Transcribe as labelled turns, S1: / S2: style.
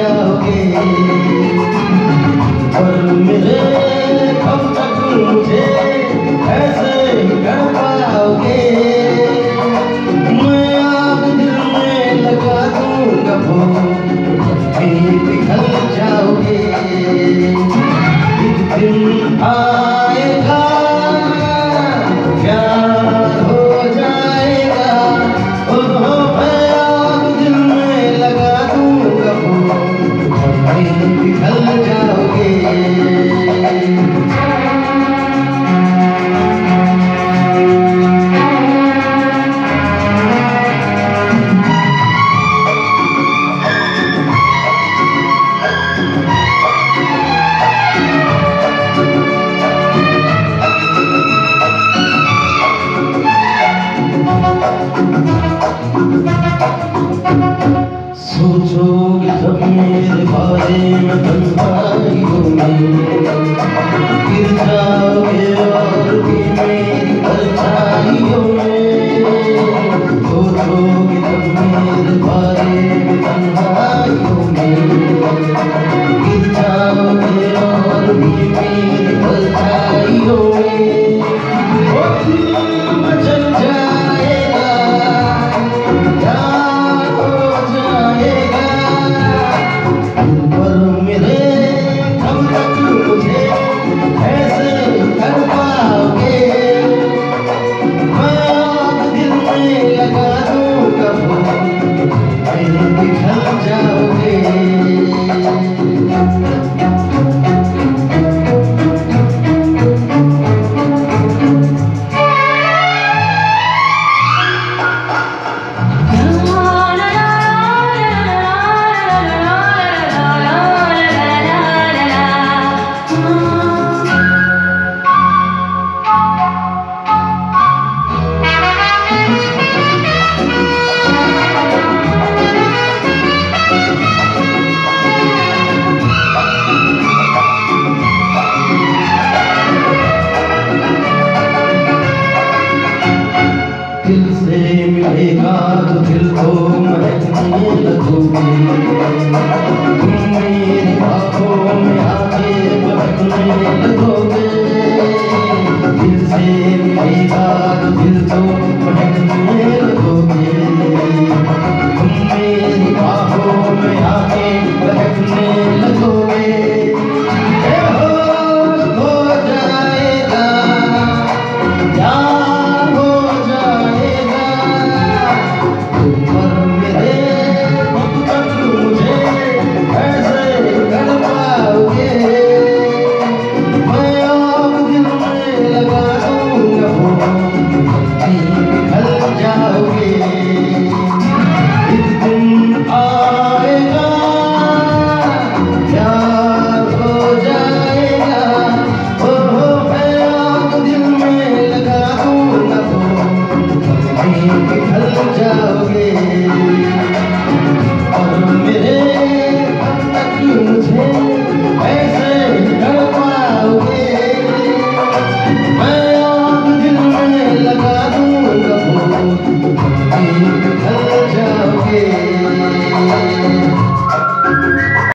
S1: जाओगे। और मेरे कब तक मुझे ऐसे कर पाओगे। मैं आग दिल में लगा दूंगा वो फिर पिघल जाओगे। एक दिन आएगा प्यार हो जाएगा। ओ मैं आग दिल में लगा दूंगा वो फिर पिघल जाओगे। सोचोगे जब मेरे बारे में तन्हाइयों में, गिर जाओगे और भी मेरी परछाइयों में। सोचोगे जब मेरे बारे में तन्हाइयों में, गिर जाओगे और भी मेरी परछाइयों में। वो दिल मचल जाएगा, प्यार हो जाएगा। पर मेरे कब तक मुझे ऐसे कर पाओगे। मैं आग दिल में लगा दूंगा वो फिर पिघल जाओगे। दिल से मिलेगा तो दिल को महकने लगोगे। तुम मेरी आँखों में आके बहकने लगोगे। दिल से मिलेगा